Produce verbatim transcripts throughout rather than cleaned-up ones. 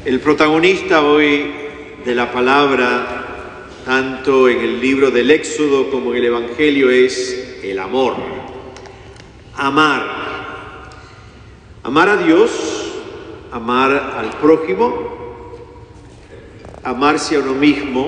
El protagonista hoy de la palabra, tanto en el libro del Éxodo como en el Evangelio, es el amor. Amar. Amar a Dios, amar al prójimo, amarse a uno mismo.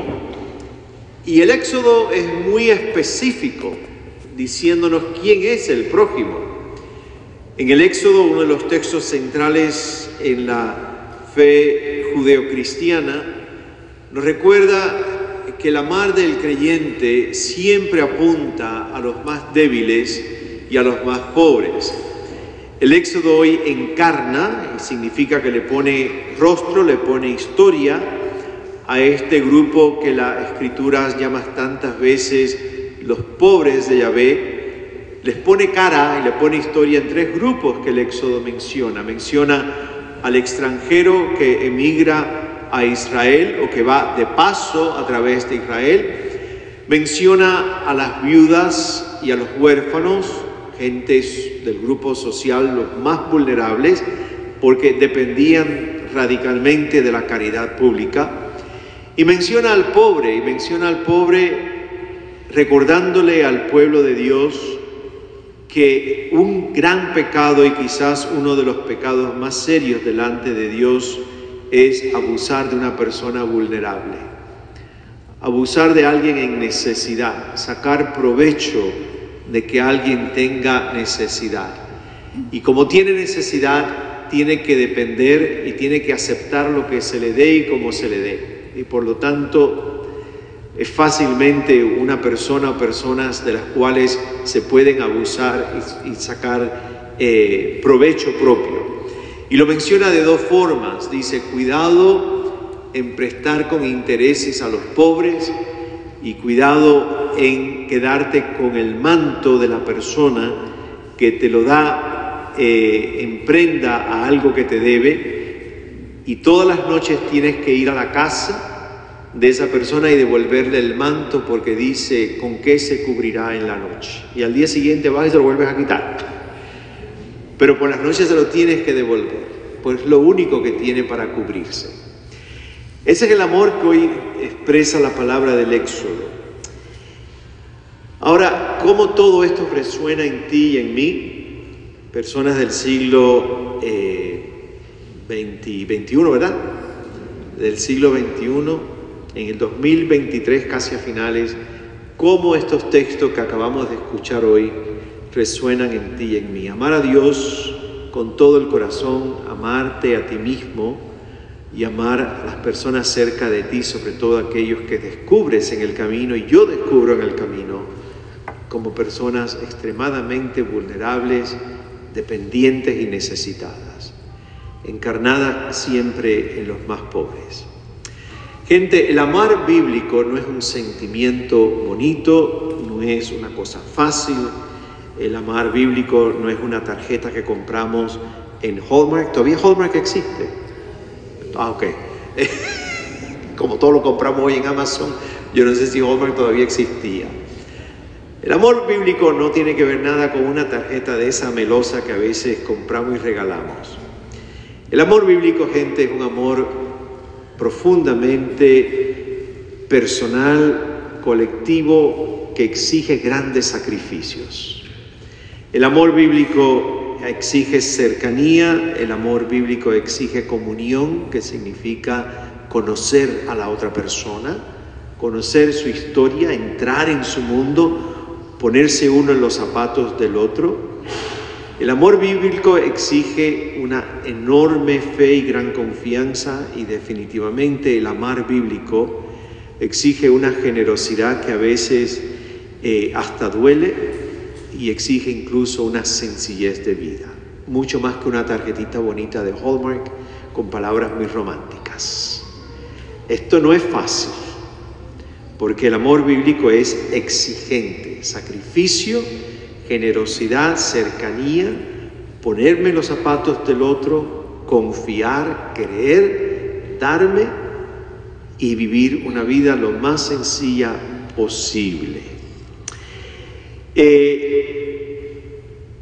Y el Éxodo es muy específico, diciéndonos quién es el prójimo. En el Éxodo, uno de los textos centrales en la fe judeocristiana, nos recuerda que el amar del creyente siempre apunta a los más débiles y a los más pobres. El Éxodo hoy encarna, y significa que le pone rostro, le pone historia a este grupo que la Escritura llama tantas veces los pobres de Yahvé. Les pone cara y le pone historia en tres grupos que el Éxodo menciona. Menciona al extranjero que emigra a Israel o que va de paso a través de Israel. Menciona a las viudas y a los huérfanos, gentes del grupo social los más vulnerables, porque dependían radicalmente de la caridad pública. Y menciona al pobre, y menciona al pobre recordándole al pueblo de Dios que un gran pecado, y quizás uno de los pecados más serios delante de Dios, es abusar de una persona vulnerable. Abusar de alguien en necesidad, sacar provecho de que alguien tenga necesidad. Y como tiene necesidad, tiene que depender y tiene que aceptar lo que se le dé y como se le dé. Y por lo tanto, es fácilmente una persona o personas de las cuales se pueden abusar y, y sacar eh, provecho propio. Y lo menciona de dos formas. Dice, cuidado en prestar con intereses a los pobres y cuidado en quedarte con el manto de la persona que te lo da eh, en prenda a algo que te debe, y todas las noches tienes que ir a la casa de esa persona y devolverle el manto porque dice con qué se cubrirá en la noche. Y al día siguiente vas y se lo vuelves a quitar. Pero por las noches se lo tienes que devolver, pues es lo único que tiene para cubrirse. Ese es el amor que hoy expresa la palabra del Éxodo. Ahora, ¿cómo todo esto resuena en ti y en mí? Personas del siglo eh, veinte, veintiuno, ¿verdad? Del siglo veintiuno. En el dos mil veintitrés, casi a finales, cómo estos textos que acabamos de escuchar hoy resuenan en ti y en mí. Amar a Dios con todo el corazón, amarte a ti mismo y amar a las personas cerca de ti, sobre todo aquellos que descubres en el camino, y yo descubro en el camino, como personas extremadamente vulnerables, dependientes y necesitadas, encarnadas siempre en los más pobres. Gente, el amar bíblico no es un sentimiento bonito, no es una cosa fácil. El amar bíblico no es una tarjeta que compramos en Hallmark. ¿Todavía Hallmark existe? Ah, ok. Como todo lo compramos hoy en Amazon, yo no sé si Hallmark todavía existía. El amor bíblico no tiene que ver nada con una tarjeta de esa melosa que a veces compramos y regalamos. El amor bíblico, gente, es un amor profundamente personal, colectivo, que exige grandes sacrificios. El amor bíblico exige cercanía, el amor bíblico exige comunión, que significa conocer a la otra persona, conocer su historia, entrar en su mundo, ponerse uno en los zapatos del otro. El amor bíblico exige una enorme fe y gran confianza, y definitivamente el amar bíblico exige una generosidad que a veces eh, hasta duele, y exige incluso una sencillez de vida, mucho más que una tarjetita bonita de Hallmark con palabras muy románticas. Esto no es fácil, porque el amor bíblico es exigente, sacrificio, generosidad, cercanía, ponerme en los zapatos del otro, confiar, creer, darme y vivir una vida lo más sencilla posible. Eh,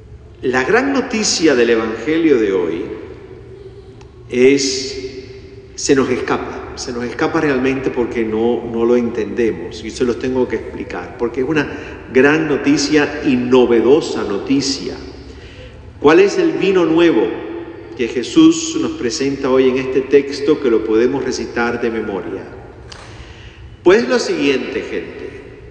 la gran noticia del Evangelio de hoy es se nos escapa, se nos escapa realmente porque no, no lo entendemos, y se los tengo que explicar, porque es una gran noticia y novedosa noticia. ¿Cuál es el vino nuevo que Jesús nos presenta hoy en este texto que lo podemos recitar de memoria? Pues lo siguiente, gente.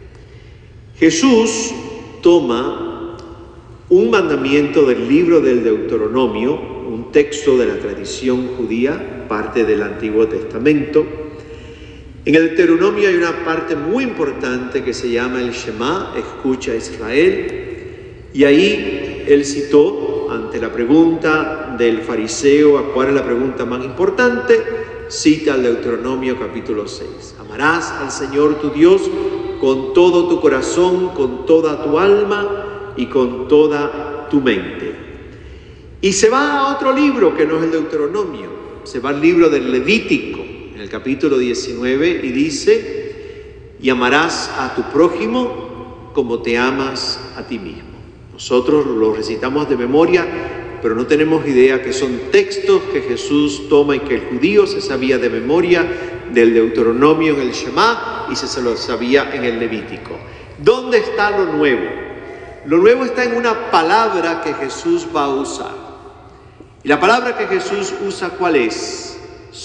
Jesús toma un mandamiento del libro del Deuteronomio, un texto de la tradición judía, parte del Antiguo Testamento. En el Deuteronomio hay una parte muy importante que se llama el Shema, escucha Israel, y ahí él citó, ante la pregunta del fariseo, ¿a cuál es la pregunta más importante?, cita el Deuteronomio capítulo seis. Amarás al Señor tu Dios con todo tu corazón, con toda tu alma y con toda tu mente. Y se va a otro libro que no es el Deuteronomio, se va al libro del Levítico, en el capítulo diecinueve, y dice, y amarás a tu prójimo como te amas a ti mismo. Nosotros lo recitamos de memoria, pero no tenemos idea que son textos que Jesús toma y que el judío se sabía de memoria del Deuteronomio en el Shema y se lo sabía en el Levítico. ¿Dónde está lo nuevo? Lo nuevo está en una palabra que Jesús va a usar. Y la palabra que Jesús usa, ¿cuál es?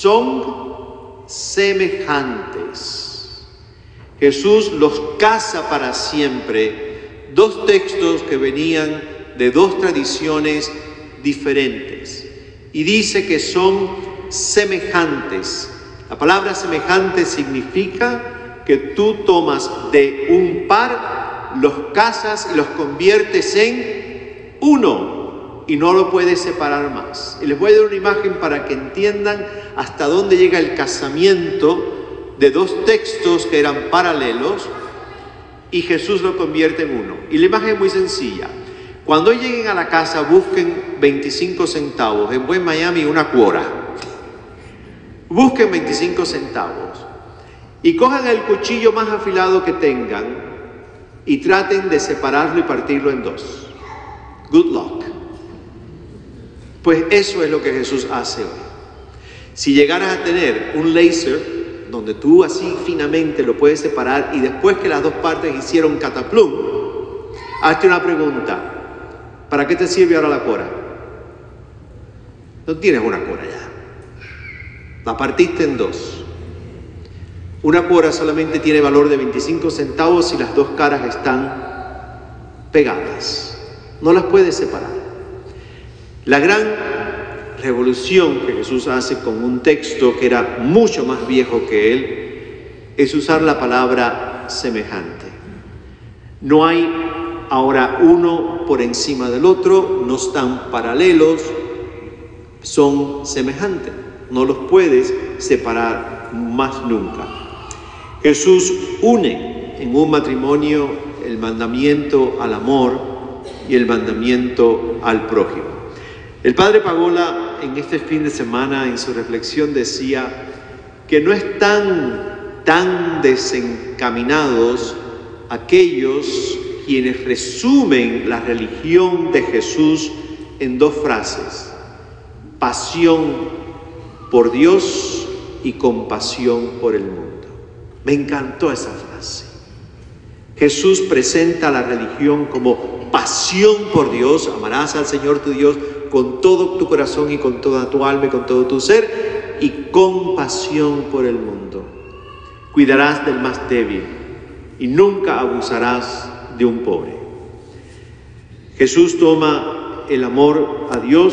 Son semejantes. Jesús los casa para siempre. Dos textos que venían de dos tradiciones diferentes. Y dice que son semejantes. La palabra semejante significa que tú tomas de un par, los casas y los conviertes en uno y no lo puedes separar más. Y les voy a dar una imagen para que entiendan hasta dónde llega el casamiento de dos textos que eran paralelos y Jesús lo convierte en uno. Y la imagen es muy sencilla. Cuando lleguen a la casa, busquen veinticinco centavos, en buen Miami una cuora. Busquen veinticinco centavos y cojan el cuchillo más afilado que tengan y traten de separarlo y partirlo en dos. Good luck. Pues eso es lo que Jesús hace hoy. Si llegaras a tener un láser donde tú así finamente lo puedes separar y después que las dos partes hicieron cataplum, hazte una pregunta. ¿Para qué te sirve ahora la cora? No tienes una cora ya. La partiste en dos. Una cora solamente tiene valor de veinticinco centavos si las dos caras están pegadas. No las puedes separar. La gran revolución que Jesús hace con un texto que era mucho más viejo que él es usar la palabra semejante. No hay ahora uno por encima del otro, no están paralelos, son semejantes. No los puedes separar más nunca. Jesús une en un matrimonio el mandamiento al amor y el mandamiento al prójimo. El padre Pagola en este fin de semana en su reflexión decía que no están tan desencaminados aquellos quienes resumen la religión de Jesús en dos frases: pasión por Dios y compasión por el mundo. Me encantó esa frase. Jesús presenta la religión como pasión por Dios, amarás al Señor tu Dios con todo tu corazón y con toda tu alma y con todo tu ser, y compasión por el mundo. Cuidarás del más débil y nunca abusarás de un pobre. Jesús toma el amor a Dios,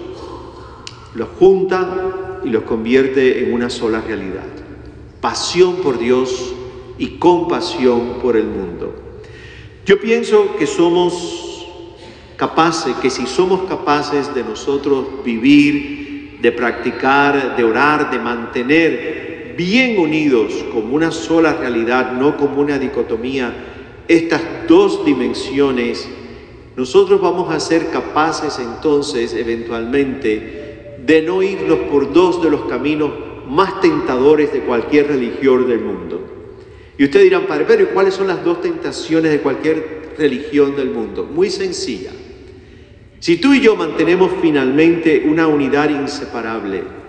lo junta y los convierte en una sola realidad. Pasión por Dios y compasión por el mundo. Yo pienso que somos capaces, que si somos capaces de nosotros vivir, de practicar, de orar, de mantener bien unidos como una sola realidad, no como una dicotomía, estas dos dimensiones, nosotros vamos a ser capaces entonces eventualmente de no irnos por dos de los caminos más tentadores de cualquier religión del mundo. Y ustedes dirán, padre, pero ¿cuáles son las dos tentaciones de cualquier religión del mundo? Muy sencilla. Si tú y yo mantenemos finalmente una unidad inseparable,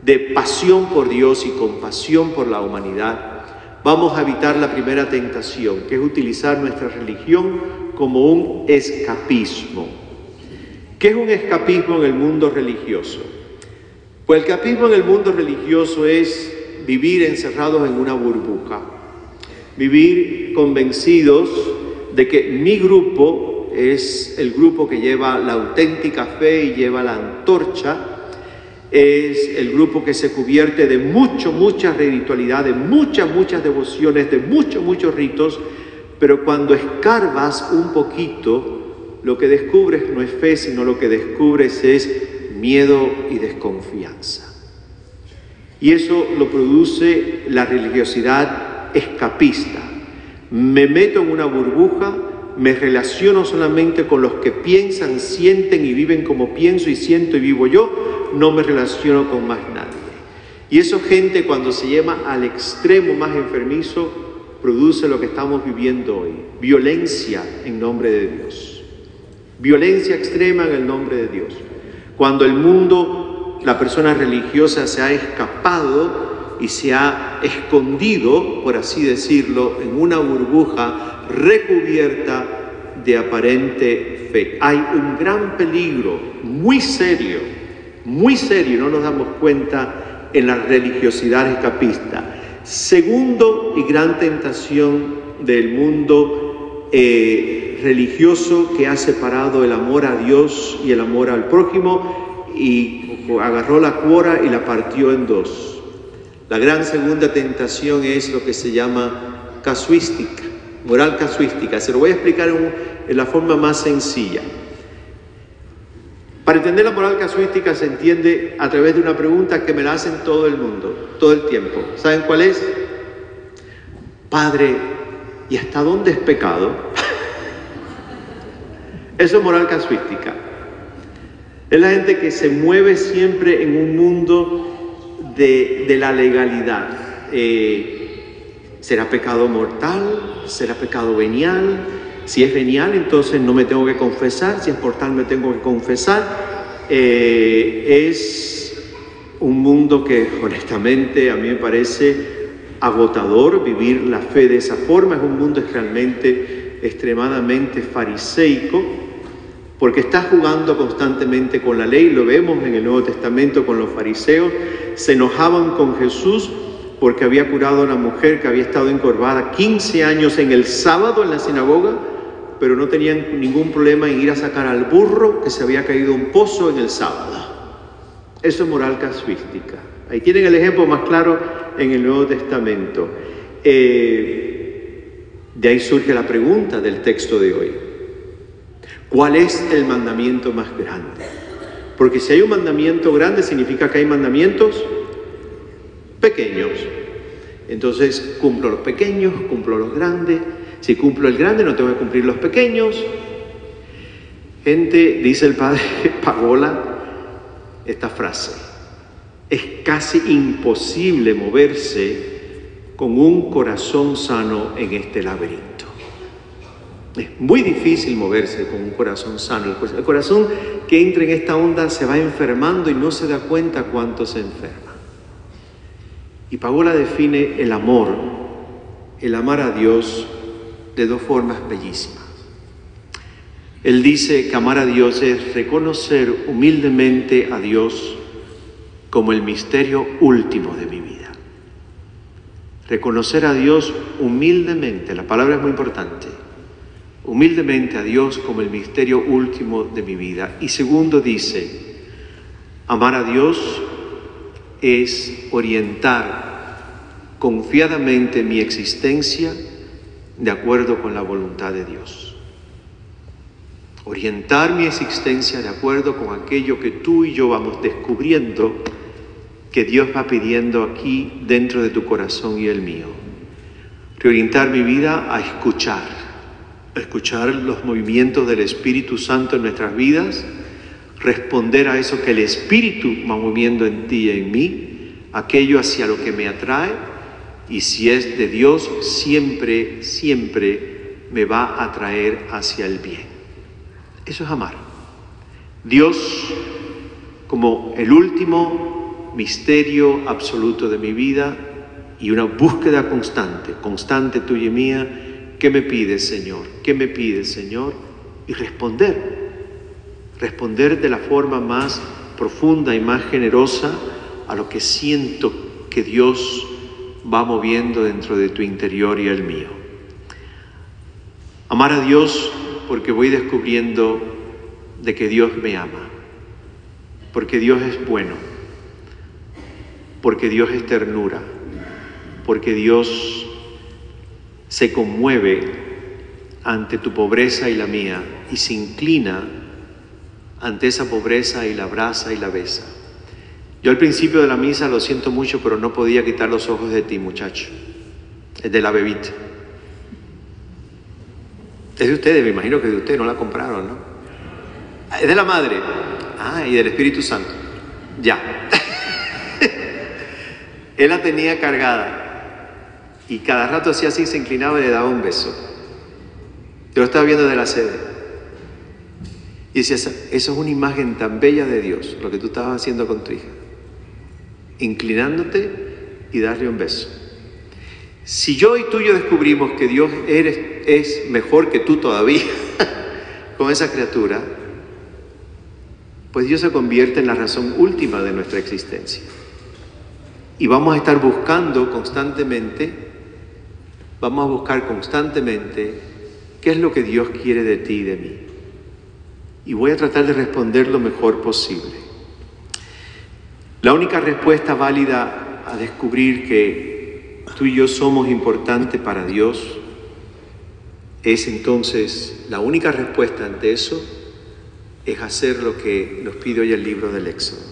de pasión por Dios y compasión por la humanidad, vamos a evitar la primera tentación, que es utilizar nuestra religión como un escapismo. ¿Qué es un escapismo en el mundo religioso? Pues el escapismo en el mundo religioso es vivir encerrados en una burbuja, vivir convencidos de que mi grupo es el grupo que lleva la auténtica fe y lleva la antorcha, es el grupo que se cubierte de mucho, mucha ritualidad, de muchas, muchas devociones, de muchos, muchos ritos, pero cuando escarbas un poquito, lo que descubres no es fe, sino lo que descubres es miedo y desconfianza. Y eso lo produce la religiosidad escapista. Me meto en una burbuja, me relaciono solamente con los que piensan, sienten y viven como pienso y siento y vivo yo, no me relaciono con más nadie. Y eso, gente, cuando se lleva al extremo más enfermizo, produce lo que estamos viviendo hoy: violencia en nombre de Dios. Violencia extrema en el nombre de Dios. Cuando el mundo, la persona religiosa se ha escapado y se ha escondido, por así decirlo, en una burbuja recubierta de aparente fe. Hay un gran peligro, muy serio, muy serio, no nos damos cuenta, en la religiosidad escapista. Segundo y gran tentación del mundo eh, religioso, que ha separado el amor a Dios y el amor al prójimo y agarró la cuora y la partió en dos. La gran segunda tentación es lo que se llama casuística, moral casuística. Se lo voy a explicar en, un, en la forma más sencilla. Para entender la moral casuística se entiende a través de una pregunta que me la hacen todo el mundo, todo el tiempo. ¿Saben cuál es? Padre, ¿y hasta dónde es pecado? Eso es moral casuística. Es la gente que se mueve siempre en un mundo de, de la legalidad. Eh, ¿Será pecado mortal? ¿Será pecado venial? Si es venial, entonces no me tengo que confesar. Si es mortal, me tengo que confesar. Eh, es un mundo que, honestamente, a mí me parece agotador vivir la fe de esa forma. Es un mundo realmente extremadamente fariseico, porque está jugando constantemente con la ley. Lo vemos en el Nuevo Testamento con los fariseos. Se enojaban con Jesús porque había curado a una mujer que había estado encorvada quince años en el sábado en la sinagoga, pero no tenían ningún problema en ir a sacar al burro que se había caído un pozo en el sábado. Eso es moral casuística. Ahí tienen el ejemplo más claro en el Nuevo Testamento. Eh, de ahí surge la pregunta del texto de hoy. ¿Cuál es el mandamiento más grande? Porque si hay un mandamiento grande, significa que hay mandamientos pequeños. Entonces, cumplo los pequeños, cumplo los grandes. Si cumplo el grande, no tengo que cumplir los pequeños. Gente, dice el padre Pagola, esta frase: es casi imposible moverse con un corazón sano en este laberinto. Es muy difícil moverse con un corazón sano. El corazón que entra en esta onda se va enfermando y no se da cuenta cuánto se enferma. Y Pagola define el amor, el amar a Dios, de dos formas bellísimas. Él dice que amar a Dios es reconocer humildemente a Dios como el misterio último de mi vida. Reconocer a Dios humildemente, la palabra es muy importante, humildemente a Dios como el misterio último de mi vida. Y segundo dice, amar a Dios es orientar confiadamente mi existencia de acuerdo con la voluntad de Dios. Orientar mi existencia de acuerdo con aquello que tú y yo vamos descubriendo que Dios va pidiendo aquí dentro de tu corazón y el mío. Reorientar mi vida a escuchar, a escuchar los movimientos del Espíritu Santo en nuestras vidas, responder a eso que el Espíritu va moviendo en ti y en mí, aquello hacia lo que me atrae. Y si es de Dios, siempre, siempre me va a atraer hacia el bien. Eso es amar. Dios como el último misterio absoluto de mi vida y una búsqueda constante, constante tuya y mía. ¿Qué me pides, Señor? ¿Qué me pides, Señor? Y responder, responder de la forma más profunda y más generosa a lo que siento que Dios va moviendo dentro de tu interior y el mío. Amar a Dios porque voy descubriendo de que Dios me ama, porque Dios es bueno, porque Dios es ternura, porque Dios se conmueve ante tu pobreza y la mía y se inclina ante esa pobreza y la abraza y la besa. Yo al principio de la misa, lo siento mucho, pero no podía quitar los ojos de ti, muchacho, es de la bebita. Es de ustedes, me imagino que de ustedes, no la compraron, ¿no? Es de la madre. Ah, y del Espíritu Santo. Ya. Él la tenía cargada y cada rato hacía así, se inclinaba y le daba un beso. Yo lo estaba viendo de la sede. Y decía, eso es una imagen tan bella de Dios, lo que tú estabas haciendo con tu hija. Inclinándote y darle un beso. Si yo y tú y yo descubrimos que Dios eres, es mejor que tú todavía con esa criatura, pues Dios se convierte en la razón última de nuestra existencia. Y vamos a estar buscando constantemente, vamos a buscar constantemente qué es lo que Dios quiere de ti y de mí. Y voy a tratar de responder lo mejor posible. La única respuesta válida a descubrir que tú y yo somos importantes para Dios es entonces, la única respuesta ante eso es hacer lo que nos pide hoy el libro del Éxodo.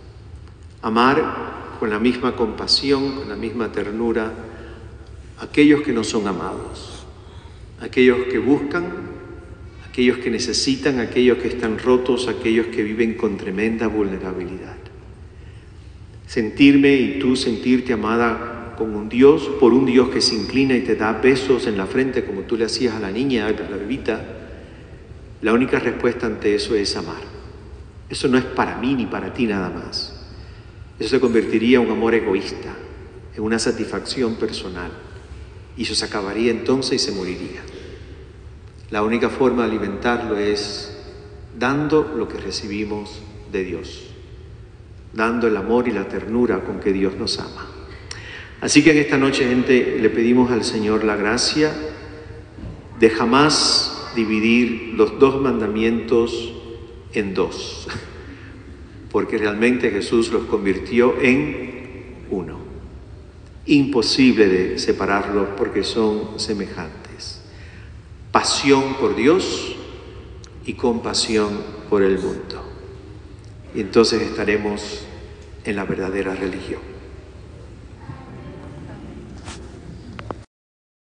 Amar con la misma compasión, con la misma ternura, a aquellos que no son amados, a aquellos que buscan, aquellos que necesitan, aquellos que están rotos, aquellos que viven con tremenda vulnerabilidad. Sentirme y tú sentirte amada con un Dios, por un Dios que se inclina y te da besos en la frente como tú le hacías a la niña, a la bebita, la única respuesta ante eso es amar. Eso no es para mí ni para ti nada más. Eso se convertiría en un amor egoísta, en una satisfacción personal. Y eso se acabaría entonces y se moriría. La única forma de alimentarlo es dando lo que recibimos de Dios, dando el amor y la ternura con que Dios nos ama. Así que en esta noche, gente, le pedimos al Señor la gracia de jamás dividir los dos mandamientos en dos, porque realmente Jesús los convirtió en uno. Imposible de separarlos porque son semejantes. Pasión por Dios y compasión por el mundo. Y entonces estaremos en la verdadera religión.